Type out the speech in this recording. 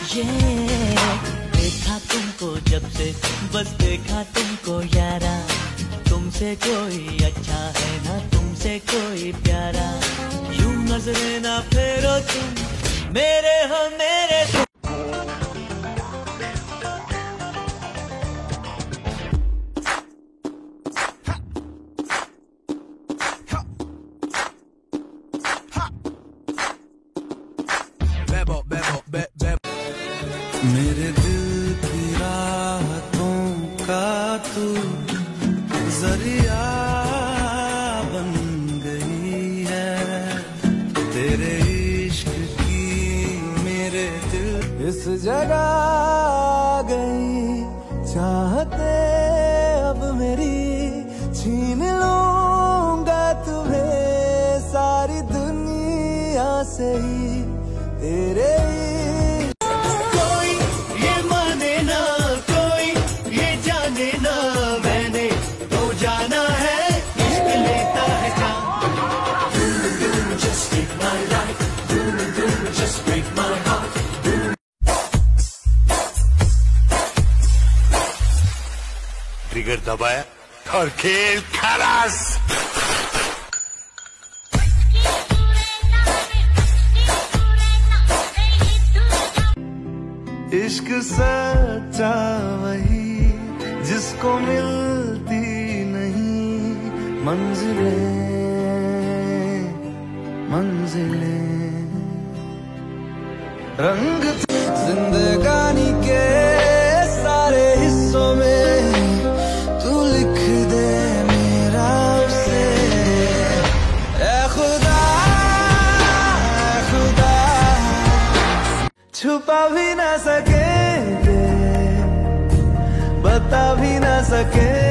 ये देखा तुमको जब से, बस देखा तुमको यारा, तुमसे कोई अच्छा है ना तुमसे कोई प्यारा, यूं नजरे ना फेरो तुम मेरे हो मेरे तुम। मेरे दिल की राहतों का तू जरिया बन गई है, तेरे इश्क की मेरे दिल इस जगह आ गई, चाहते अब मेरी छीन लूंगा तुम्हें सारी दुनिया से ही, तेरे ट्रिगर दबाया और खेल खलास। इश्क सच्चा वही जिसको मिलती नहीं मंजिलें मंजिलें, रंग जिंदगानी के सारे हिस्सों में तू लिख दे मेरा उसे, ऐ खुदा छुपा भी ना सकेंगे, बता भी ना सके